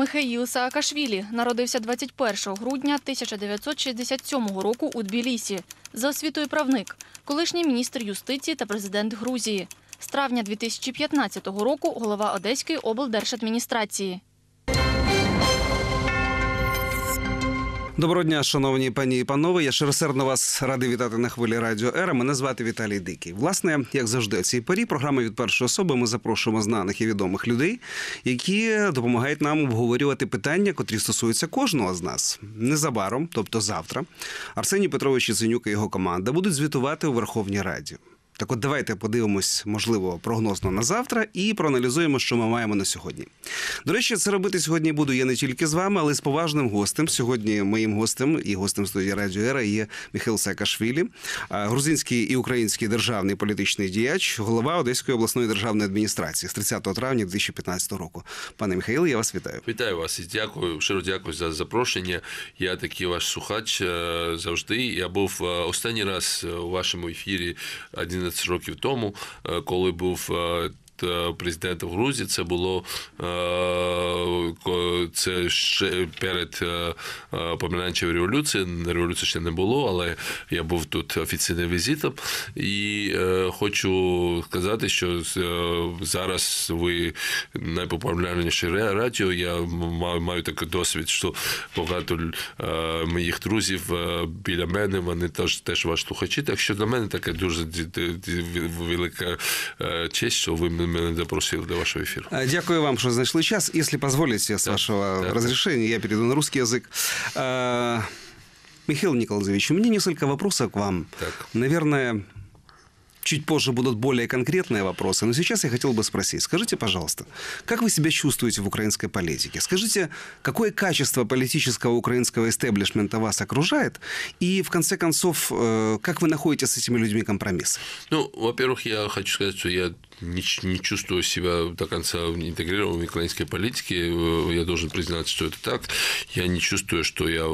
Михаїл Саакашвілі народився 21 грудня 1967 року у Тбілісі. За освітою правник, колишній міністр юстиції та президент Грузії. З травня 2015 року голова Одеської облдержадміністрації. Доброго дня, шановні пані і панове. Я щиросердно вас радий вітати на хвилі Радіо Ера. Мене звати Віталій Дикий. Власне, як завжди, в цій порі програми «Від першої особи» ми запрошуємо знаних і відомих людей, які допомагають нам обговорювати питання, котрі стосуються кожного з нас. Незабаром, тобто завтра, Арсеній Петрович Яценюк і його команда будуть звітувати у Верховній Раді. Так от давайте подивимось, можливо, прогнозно на завтра і проаналізуємо, що ми маємо на сьогодні. До речі, це робити сьогодні буду я не тільки з вами, але й з поважним гостем. Сьогодні моїм гостем і гостем студії Радіо Ера є Михаїл Саакашвілі, грузинський і український державний політичний діяч, голова Одеської обласної державної адміністрації з 30 травня 2015 року. Пане Михаїл, я вас вітаю. Вітаю вас і дякую, щиро дякую за запрошення. Я такий ваш слухач завжди. Я був останній раз у вашому ефірі 11 років тому, коли був президентом Грузії. Це було ще перед помаранчевою революцією. Революції ще не було, але я був тут офіційним візитом. І хочу сказати, що зараз ви найпопулярніше радіо. Я маю такий досвід, що багато моїх друзів біля мене, вони теж ваші слухачі. Так що для мене така дуже велика честь, що ви меня запросили до вашего эфира. Дякую вам, что нашли час. Если позволите, с вашего разрешения, я перейду на русский язык. Михаил Николаевич, у меня несколько вопросов к вам. Так. Наверное, чуть позже будут более конкретные вопросы, но сейчас я хотел бы спросить. Скажите, пожалуйста, как вы себя чувствуете в украинской политике? Скажите, какое качество политического украинского истеблишмента вас окружает? И, в конце концов, как вы находите с этими людьми компромисс? Ну, во-первых, я хочу сказать, что я не чувствую себя до конца интегрированным в украинской политике. Я должен признать, что это так. Я не чувствую, что я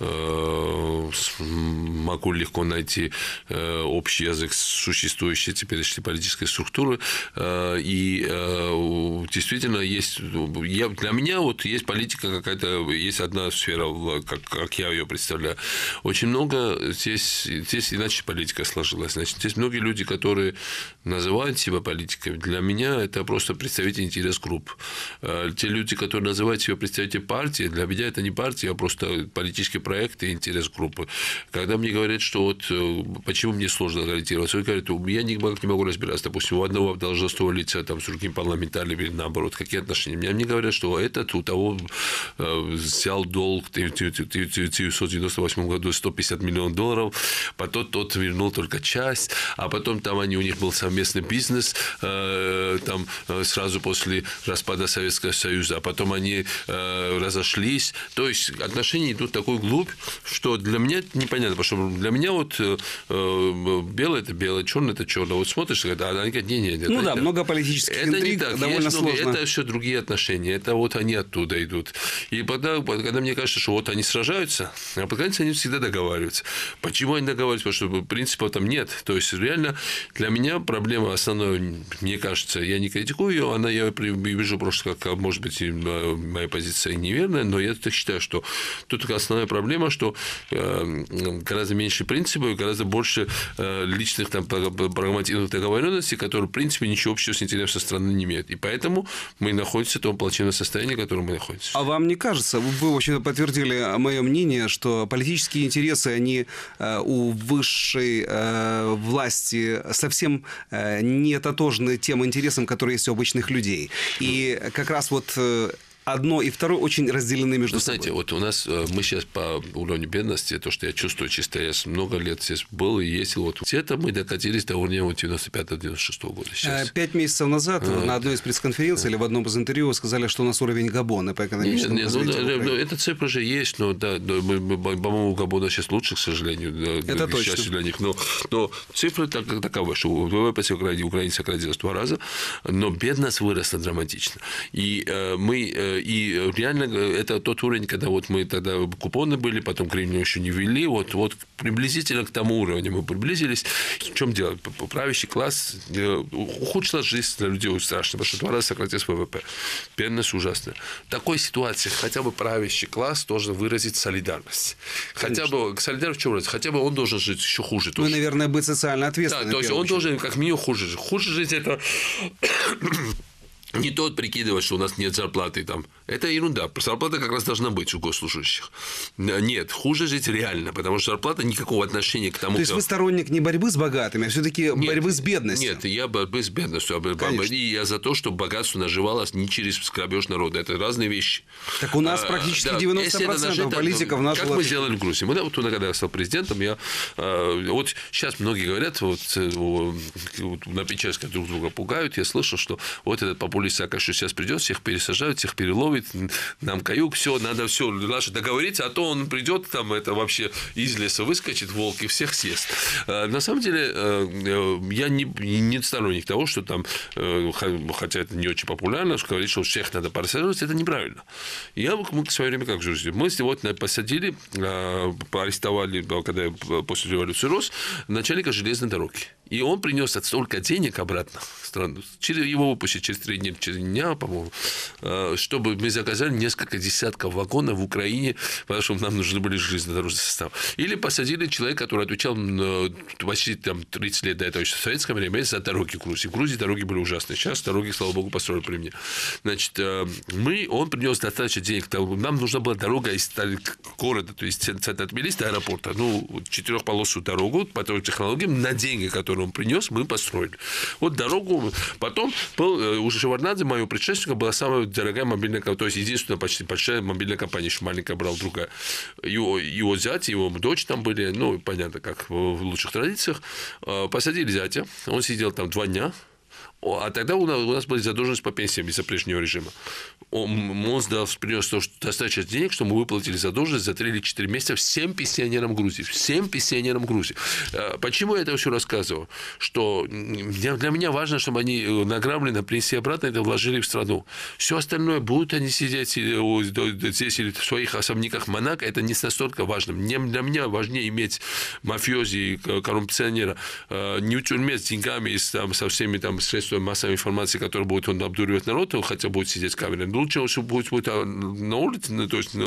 могу легко найти общий язык с существующей теперешней политической структуры. И действительно есть... Для меня вот есть политика какая-то... Есть одна сфера, как я ее представляю. Очень много... Здесь иначе политика сложилась. Значит, здесь многие люди, которые называют себя политикой. Для меня это просто представитель интерес-групп. Те люди, которые называют себя представителями партии, для меня это не партия, а просто политические проекты и интерес-группы. Когда мне говорят, что вот почему мне сложно ориентироваться, они говорят, я никак не могу разбираться, допустим, у одного должностного лица там, с другим парламентарным или наоборот, какие отношения. Мне говорят, что этот у того взял долг в 1998 году $150 миллионов, потом тот вернул только часть, а потом там у них был совместный бизнес, там сразу после распада Советского Союза, а потом они разошлись. То есть отношения идут в такую глубь, что для меня непонятно, потому что для меня вот белое – это белое, черное – это черное. Вот смотришь, а они говорят, нет. Ну да, много политических интриг, довольно сложно. Это все другие отношения, это вот они оттуда идут. И когда мне кажется, что вот они сражаются, а под конец они всегда договариваются. Почему они договариваются? Потому что принципа там нет. То есть реально для меня проблема основная, мне кажется, я не критикую ее, я вижу просто, как, может быть, моя позиция неверная, но я так считаю, что тут основная проблема, что гораздо меньше принципов, гораздо больше личных там прагматичных договоренностей, которые, в принципе, ничего общего с интересом страны не имеют. И поэтому мы находимся в том плачевном состоянии, в котором мы находимся. А вам не кажется, вы, в общем-то, подтвердили мое мнение, что политические интересы, они у высшей власти совсем не тотожны тем интересам, которые есть у обычных людей. И как раз вот одно и второе очень разделены между собой. Знаете, вот у нас, мы сейчас по уровню бедности, то, что я чувствую чисто, я много лет здесь был и ездил, вот где-то мы докатились до уровня 95-96 года сейчас. 5 месяцев назад на одной из пресс-конференций или в одном из интервью вы сказали, что у нас уровень Габона по экономическому развитию. Эта цифра же есть, но да, по-моему, Габона сейчас лучше, к сожалению. Это точно. Для них, но цифра такова, что ВВП украинцев родилось в 2 раза, но бедность выросла драматично. И мы и реально это тот уровень, когда вот мы тогда купоны были, потом гривню еще не ввели, вот приблизительно к тому уровню мы приблизились. В чем дело? Правящий класс ухудшила жизнь для людей страшно, потому что 2 раза сократилось ВВП. Бедность ужасная. В такой ситуации хотя бы правящий класс должен выразить солидарность. Хотя бы солидарность в чем раз? Хотя бы он должен жить еще хуже. Ну, наверное, быть социально ответственным. Да, то есть он должен как минимум хуже жить. Хуже жить это не тот прикидывать, что у нас нет зарплаты там. Это ерунда. Зарплата как раз должна быть у госслужащих. Нет, хуже жить реально, потому что зарплата никакого отношения к тому, То есть вы сторонник не борьбы с богатыми, а все-таки борьбы с бедностью? Нет, я борьбы с бедностью. И я за то, чтобы богатство наживалось не через грабеж народа. Это разные вещи. Так у нас практически 90% политиков нажило. Как мы сделали в Грузии? Мы, вот, когда я стал президентом, вот сейчас многие говорят, вот на Печерске друг друга пугают. Я слышал, что вот этот популист Саакашвили сейчас придет, всех пересажают, всех переловит, нам каюк, все, надо все договориться, а то он придет, там это вообще из леса выскочит волк и всех съест. На самом деле, я не сторонник того, что там, хотя это не очень популярно, что говорить, что всех надо пересаживать, это неправильно. Мы в свое время как же, мы вот посадили, арестовали, когда я после революции рос, начальника железной дороги. И он принес столько денег обратно в страну. Его выпустили через 3 дня, по-моему, чтобы мы заказали несколько десятков вагонов в Украине, потому что нам нужны были железнодорожный состав. Или посадили человека, который отвечал почти 30 лет до этого, еще в советское время, за дороги в Грузии. В Грузии дороги были ужасные. Сейчас дороги, слава богу, построили при мне. Значит, он принес достаточно денег. Нам нужна была дорога из города, то есть центра Тбилиси до аэропорта. 4-полосную дорогу по той технологии на деньги, которые он принес, мы построили. Вот дорогу. Потом у Шеварднадзе, моего предшественника, была самая дорогая мобильная компания, то есть единственная почти большая мобильная компания, еще маленькая брал другая. Его зять, его дочь там были, понятно, как в лучших традициях. Посадили зятя, он сидел там 2 дня. А тогда у нас была задолженность по пенсиям из-за прежнего режима. Он принес достаточно денег, что мы выплатили задолженность за 3 или 4 месяца всем пенсионерам Грузии. Всем пенсионерам Грузии. Почему я это все рассказываю? Что для меня важно, чтобы они награбленные принесли обратно, это вложили в страну. Все остальное, будут они сидеть здесь или в своих особняках Монако, это не настолько важно. Для меня важнее иметь мафиози и коррупционера не в тюрьме с деньгами, со всеми средствами массовой информации, которые будут он обдуривать народ, хотя будет сидеть в камере. Лучше, что будет на улице, то есть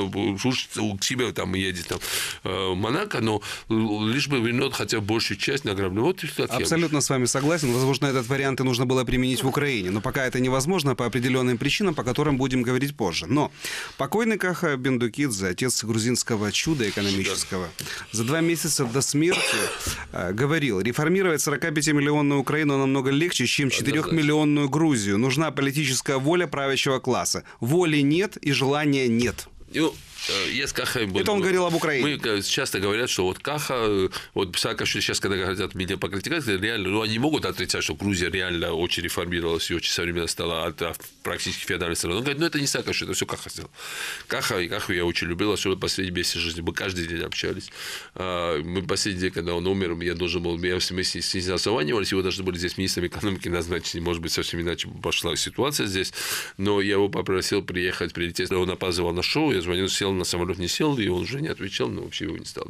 к себе там едет в Монако, но лишь бы вернет хотя бы большую часть награбленного. Вот абсолютно с вами согласен. Возможно, этот вариант и нужно было применить в Украине. Но пока это невозможно по определенным причинам, по которым будем говорить позже. Но покойный Каха Бендукидзе, отец грузинского чуда экономического, за 2 месяца до смерти говорил: реформировать 45-миллионную Украину намного легче, чем 4-миллионную Грузию. Нужна политическая воля правящего класса. Воли нет и желания нет. Я с Кахой... Это он говорил об Украине. Мы часто говорят, что вот Каха, вот Саакашвили сейчас, когда хотят меня покритиковать, реально, они могут отрицать, что Грузия реально очень реформировалась и очень современно стала от практически феодальной страны. Он говорит, это не Саакашвили, это все Каха сделал. Каху я очень любил, особенно в последние месяцы жизни. Мы каждый день общались. Мы последний день, когда он умер, я должен был, мы с ним созванивались, его должны были здесь министром экономики назначить, может быть, совсем иначе пошла ситуация здесь, но я его попросил прилететь, он опаздывал на шоу, я звонил, сел на самолет, не сел, и он уже не отвечал, но вообще его не стал.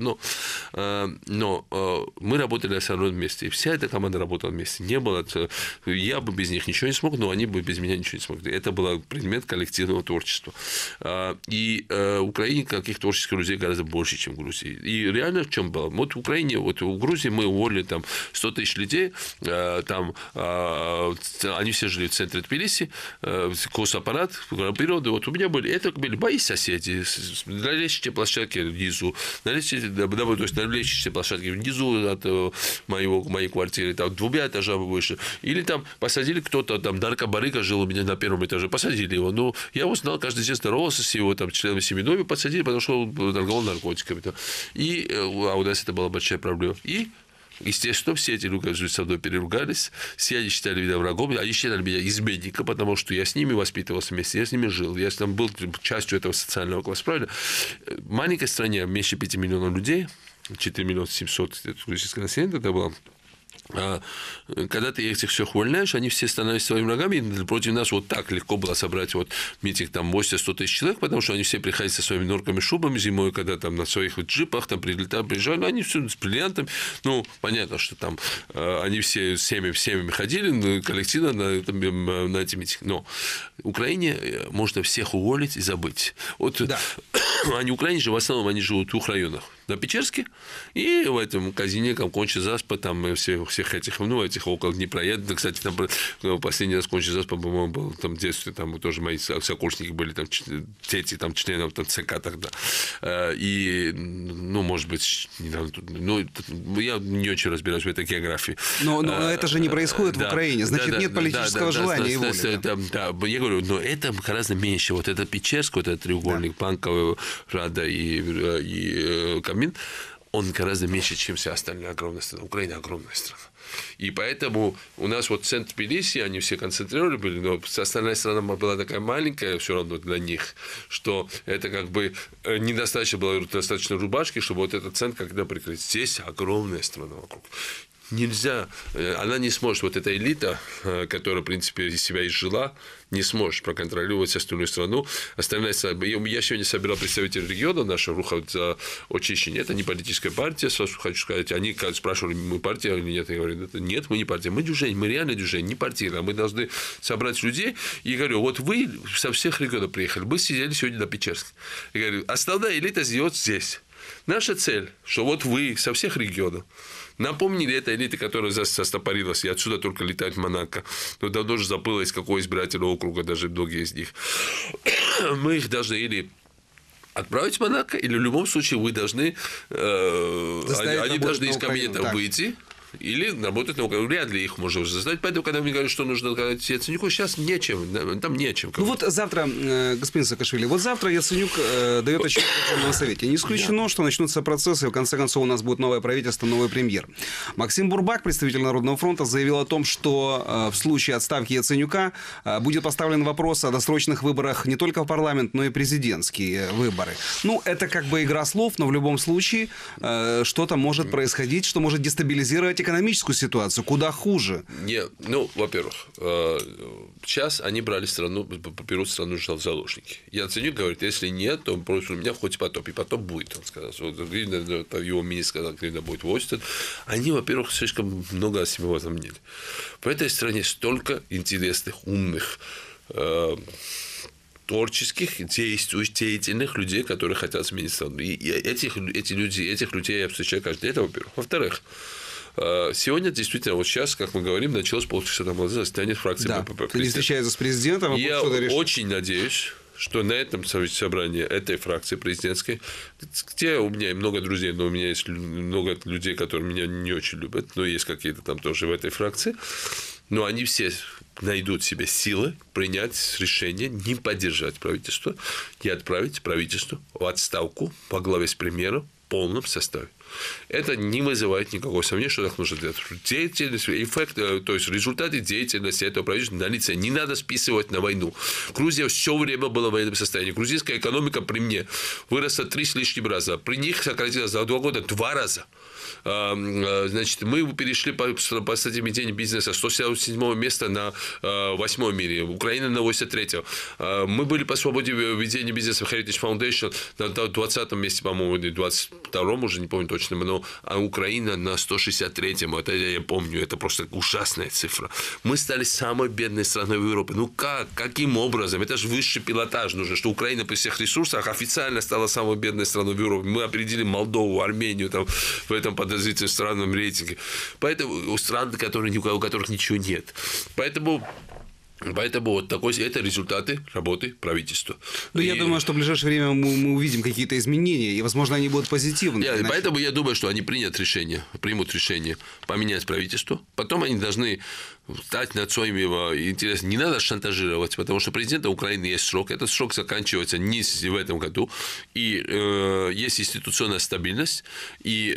Но мы работали все равно вместе, и вся эта команда работала вместе. Не было, я бы без них ничего не смог, но они бы без меня ничего не смогли. Это был предмет коллективного творчества. И в Украине каких творческих людей гораздо больше, чем в Грузии. И реально в чем было? Вот в Украине, вот в Грузии мы уволили там 100 тысяч людей, там они все жили в центре Тбилиси, госаппарат, природа. Вот у меня были мои соседи, на лестничной площадке внизу, на лестничной площадке внизу от моей квартиры, там 2 этажами выше. Или там посадили кто-то, там наркобарыга жил у меня на 1-м этаже, посадили его. Ну, я его знал, каждый день здоровался с его там членами семьи, но его посадили, потому что он торговал наркотиками. А у нас это была большая проблема. И естественно, все эти люди со мной переругались, все они считали меня врагом, они считали меня изменником, потому что я с ними воспитывался вместе, я с ними жил, я там был частью этого социального класса, правильно? В маленькой стране, меньше 5 миллионов людей, 4 миллиона 700 грузинского населения тогда было, когда ты этих всех увольняешь, они все становятся своими врагами. И против нас вот так легко было собрать вот митинг там 80-100 тысяч человек, потому что они все приходили со своими норками, шубами зимой, когда там на своих вот джипах там приезжали, они все с бриллиантами. Ну, понятно, что там они все всеми ходили коллективно на эти митинги. Но в Украине можно всех уволить и забыть. Вот да. Они в Украине же в основном они живут в двух районах. На Печерске и в этом Казине, Конча-Заспа, там всех этих, этих около Днепра. Я, кстати, там последний раз Конча-Заспа, по-моему, был там в детстве, там тоже мои сокурсники были, там дети, там членов там, ЦК тогда. И, может быть, я не очень разбираюсь в этой географии. Но это же не происходит в Украине, значит, нет политического желания и воли. Да, я говорю, но это гораздо меньше. Вот этот Печерск, вот этот треугольник, Банковая, Рада и Камин, он гораздо меньше, чем вся остальная огромная страна. Украина огромная страна. И поэтому у нас вот центр Тбилиси, они все концентрированы были, но остальная страна была такая маленькая все равно для них, что это как бы недостаточно было достаточно рубашки, чтобы вот этот центр когда прикрыть. Здесь огромная страна вокруг. Нельзя, она не сможет, вот эта элита, которая, в принципе, из себя изжила, не сможет проконтролировать остальную страну. Остальная страна, я сегодня собирал представителей региона нашего Руха за очищение. Это не политическая партия, сразу хочу сказать. Они спрашивали, мы партия или нет. Я говорю, нет, мы не партия, мы движение, мы реально движение, не партийное. Мы должны собрать людей. И говорю, вот вы со всех регионов приехали, мы сидели сегодня на Печерске. Я говорю, основная элита живет здесь. Наша цель, что вот вы со всех регионов напомнили этой элите, которая застопорилась, и отсюда только летает в Монако. Но давно уже забыла, из какого избирательного округа даже многие из них. Мы их должны или отправить в Монако, или в любом случае вы должны... они должны из кабинета выйти. Или работать на Украине. Вряд ли их можно уже заставить. Поэтому, когда мне говорят, что нужно сказать Яценюку, сейчас нечем. Там нечем. Ну вот завтра, господин Саакашвили, вот завтра Яценюк дает отчет в Верховном Совете. Не исключено, что начнутся процессы, и в конце концов у нас будет новое правительство, новый премьер. Максим Бурбак, представитель Народного фронта, заявил о том, что в случае отставки Яценюка будет поставлен вопрос о досрочных выборах не только в парламент, но и президентские выборы. Ну, это как бы игра слов, но в любом случае что-то может происходить, что может дестабилизировать экономическую ситуацию, куда хуже. Нет, во-первых, сейчас они берут страну в заложники. Яценюк говорит, если нет, то против меня хоть потоп, и потоп будет, он сказал. Его министр сказал, когда будет войско. Они, во-первых, слишком много о себе возомнили. В этой стране столько интересных, умных, творческих, деятельных людей, которые хотят сменить страну. И этих людей я встречаю каждый день, это во-первых. Во-вторых, сегодня действительно, вот сейчас, как мы говорим, началось полчаса тому назад заседание фракции БПП. Ты не встречаешься с президентом, я очень надеюсь, что на этом собрании этой фракции президентской, где у меня много друзей, но у меня есть много людей, которые меня не очень любят, но есть какие-то там тоже в этой фракции, но они все найдут в себе силы принять решение не поддержать правительство и отправить правительство в отставку по главе с премьером в полном составе. Это не вызывает никакого сомнения, что так нужно делать. Деятельность, эффект, то есть результаты деятельности этого правительства на лице не надо списывать на войну. Грузия все время была в военном состоянии. Грузинская экономика при мне выросла 3 с лишним раза. При них сократилась за 2 года 2 раза. Значит, мы перешли по статье бизнеса с 177 места на 8 в мире. Украина на 83-м. Мы были по свободе ведения бизнеса в Heritage Foundation на 20-м месте, по-моему, или 22-м, уже не помню точно, но Украина на 163-м. Это я помню, это просто ужасная цифра. Мы стали самой бедной страной в Европе. Ну как? Каким образом? Это же высший пилотаж нужен, что Украина при всех ресурсах официально стала самой бедной страной в Европе. Мы опередили Молдову, Армению там, в этом подозрительном странном рейтинге. Поэтому страны, у которых ничего нет. Поэтому вот это результаты работы правительства. Ну, я думаю, что в ближайшее время мы увидим какие-то изменения, и, возможно, они будут позитивные. Поэтому я думаю, что они примут решение поменять правительство. Потом они должны стать над своими интересами. Не надо шантажировать, потому что президента Украины есть срок. Этот срок заканчивается не в этом году. И есть институционная стабильность. И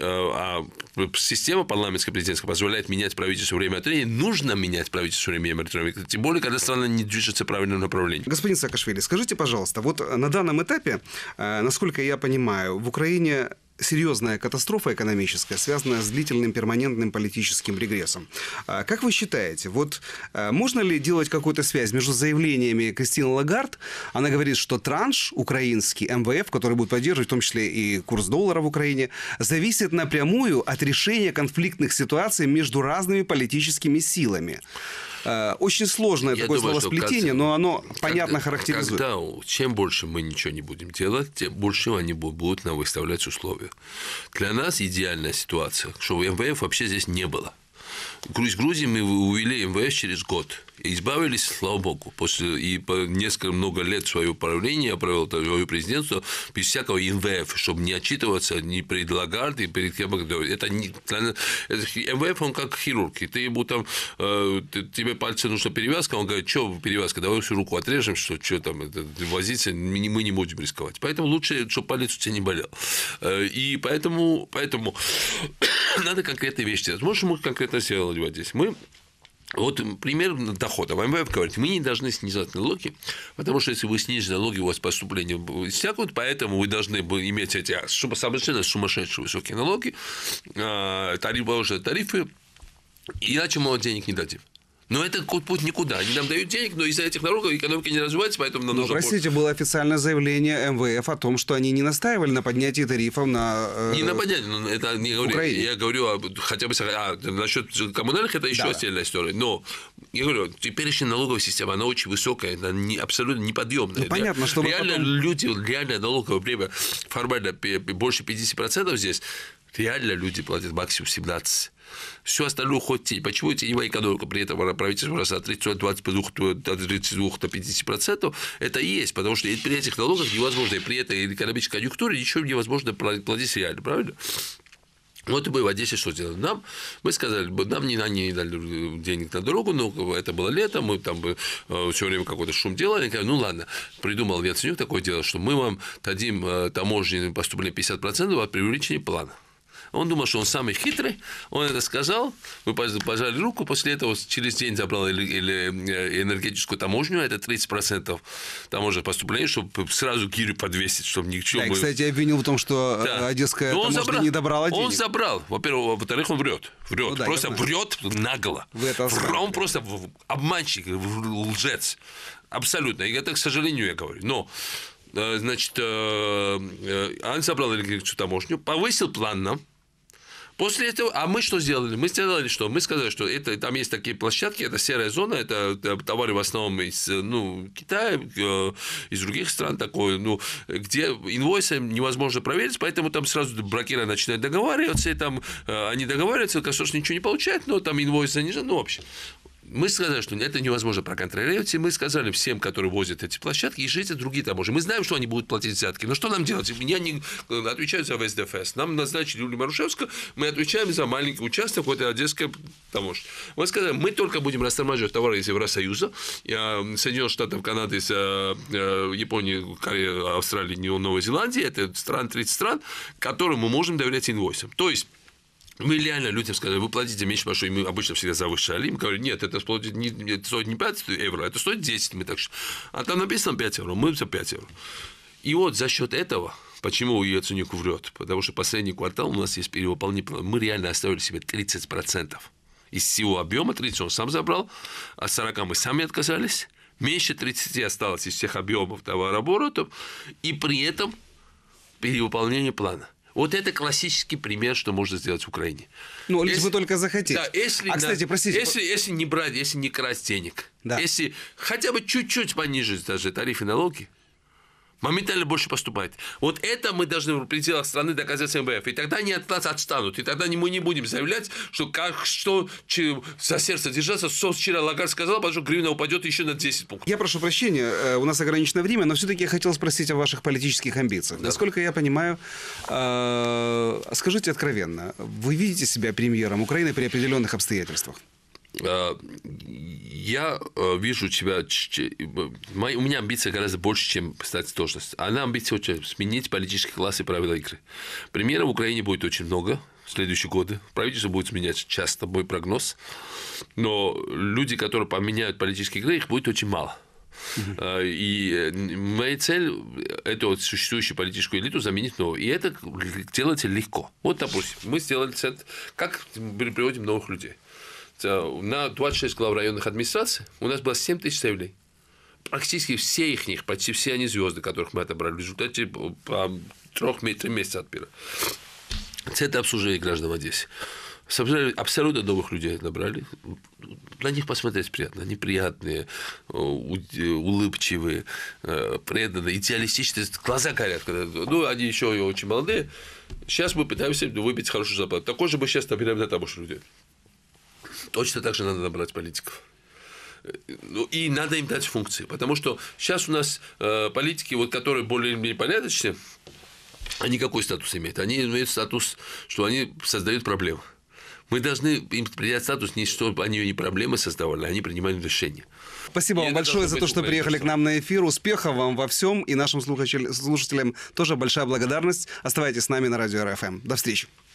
система парламентская президентская позволяет менять правительство время от времени. Нужно менять правительство время от времени. Тем более, когда страна не движется в правильном направлении. Господин Саакашвили, скажите, пожалуйста, вот на данном этапе, насколько я понимаю, в Украине серьезная катастрофа экономическая, связанная с длительным перманентным политическим регрессом. Как вы считаете, вот можно ли делать какую-то связь между заявлениями Кристины Лагард? Она говорит, что транш украинский МВФ, который будет поддерживать в том числе и курс доллара в Украине, зависит напрямую от решения конфликтных ситуаций между разными политическими силами. Очень сложное такое словосплетение, но оно понятно характеризует. Чем больше мы ничего не будем делать, тем больше они будут нам выставлять условия. Для нас идеальная ситуация, что МВФ вообще здесь не было. Из Грузии мы увели МВФ через год. И избавились, слава богу. И по много лет своего правления я провел свое президентство без всякого МВФ, чтобы не отчитываться ни перед Лагард, ни перед кем. Это МВФ, он как хирург. И ты ему там, тебе пальцы нужна перевязка, он говорит, что перевязка, давай всю руку отрежем, что там возиться, мы не будем рисковать. Поэтому лучше, чтобы палец у тебя не болел. И поэтому надо конкретные вещи делать. Можем мы конкретно сделать вот здесь. Вот пример дохода. МВФ говорит, мы не должны снижать налоги, потому что если вы снизите налоги, у вас поступления иссякнут, поэтому вы должны иметь эти совершенно сумасшедшие высокие налоги, тарифы, иначе мы вам денег не дадим. Но это путь никуда. Они нам дают денег, но из-за этих налогов экономика не развивается, поэтому нам нужно... Простите, было официальное заявление МВФ о том, что они не настаивали на поднятии тарифов на Не на поднятии, это не говорю. Украине. Я говорю хотя бы насчет коммунальных, это еще отдельная история. Но я говорю, теперешняя налоговая система, она очень высокая, она абсолютно неподъемная. Понятно, что реально люди, реально налоговое время формально больше 50% здесь, реально люди платят максимум 17%. Все остальное хоть тень. Почему теневая экономика при этом правительство росла от 32 до 50%? Это и есть, потому что при этих налогах невозможно, и при этой экономической конъюнктуре ничего невозможно платить реально, правильно? Вот и мы в Одессе что сделали? Мы сказали, нам не дали денег на дорогу, но это было лето, мы там все время какой-то шум делали. Ну ладно, придумал Яценюк такое дело, что мы вам дадим таможенные поступления 50% от привлечения плана. Он думал, что он самый хитрый, он это сказал, мы пожали руку, после этого через день забрал энергетическую таможню, это 30% таможенных поступлений, чтобы сразу гирю подвесить, чтобы ничего... Да, кстати, я обвинил в том, что одесская таможня не добрала денег. Он забрал, во-вторых, он врет, просто врет нагло. Он просто обманщик, лжец, абсолютно, и это, к сожалению, я говорю, но... Значит, он забрал энергетическую таможню, повысил план нам. После этого, а мы что сделали? Мы сделали что? Мы сказали, что там есть такие площадки, это серая зона, это товары в основном из Китая, из других стран, такое, где инвойсы невозможно проверить, поэтому там сразу брокеры начинают договариваться, и там они договариваются, конечно, ничего не получают, но там инвойс занижен, в общем. Мы сказали, что это невозможно проконтролировать, и мы сказали всем, которые возят эти площадки, езжайте в другие таможни. Мы знаем, что они будут платить взятки, но что нам делать? Я не отвечаю за ВСДФС. Нам назначили Юлию Марушевскую, мы отвечаем за маленький участок в этой одесской таможне. Мы сказали, мы только будем растормаживать товары из Евросоюза, Соединенных Штатов, Канады, Японии, Кореи, Австралии, Новой Зеландии, это 30 стран, которым мы можем доверять инвойсам. То есть, мы реально людям сказали, вы платите меньше, потому что мы обычно всегда завышали. Им говорят, нет, это стоит не 5 евро, это стоит 10. Мы так что... А там написано 5 евро, мы за 5 евро. И вот за счет этого, почему Яценюк врет? Потому что последний квартал у нас есть перевыполнение. Мы реально оставили себе 30%. Из всего объема 30 он сам забрал, от 40 мы сами отказались. Меньше 30 осталось из всех объемов товарооборотов. И при этом перевыполнение плана. Вот это классический пример, что можно сделать в Украине. Лишь бы только захотеть. Да, кстати, простите. Если не брать, если не красть денег, если хотя бы чуть-чуть понижить даже тарифы налоги, моментально больше поступает. Вот это мы должны в пределах страны доказать МВФ. И тогда они от нас отстанут. И тогда мы не будем заявлять, что за сердце держаться. Вчера Лагард сказал, потому что гривна упадет еще на 10 пунктов. Я прошу прощения, у нас ограниченное время, но все-таки я хотел спросить о ваших политических амбициях. Да. Насколько я понимаю, скажите откровенно, вы видите себя премьером Украины при определенных обстоятельствах? Я вижу тебя... У меня амбиция гораздо больше, чем стать должность. Она амбиция сменить политический класс и правила игры. Примеров в Украине будет очень много в следующие годы. Правительство будет меняться часто, мой прогноз. Но люди, которые поменяют политические игры, их будет очень мало. И моя цель – эту вот существующую политическую элиту заменить новую. И это делается легко. Вот, допустим, мы сделали центр. Как мы приводим новых людей? На 26 глав районных администраций у нас было 7 тысяч заявлений. Практически все их, почти все они звезды, которых мы отобрали в результате по 3 месяцев от пира. Центр обслуживания граждан в Одессе. Абсолютно новых людей набрали. На них посмотреть приятно. Они приятные, улыбчивые, преданные, идеалистичные. Глаза горят. Ну, они еще очень молодые. Сейчас мы пытаемся выбить хорошую зарплату. Такой же мы сейчас набираем на тамошних людей. Точно так же надо набрать политиков. И надо им дать функции. Потому что сейчас у нас политики, вот, которые более-менее порядочные, они какой статус имеют? Они имеют статус, что они создают проблемы. Мы должны им придать статус, не чтобы они не проблемы создавали, а они принимали решения. Спасибо вам большое за то, что приехали к нам на эфир. Успехов вам во всем. И нашим слушателям тоже большая благодарность. Оставайтесь с нами на Радио РФМ. До встречи.